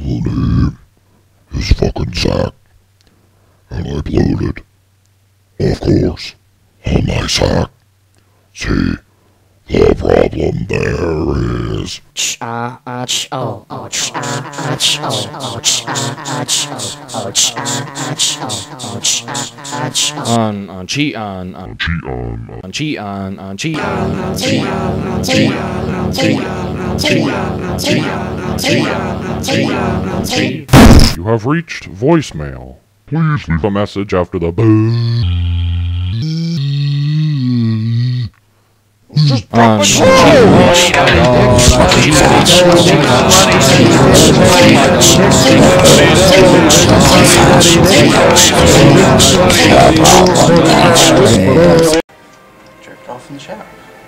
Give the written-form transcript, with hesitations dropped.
name is fucking Zach, and I uploaded, of course, on my sack. See, the problem there is... You have reached voicemail. Please leave a message after the beep. Just drop it. Jerked off in the shower.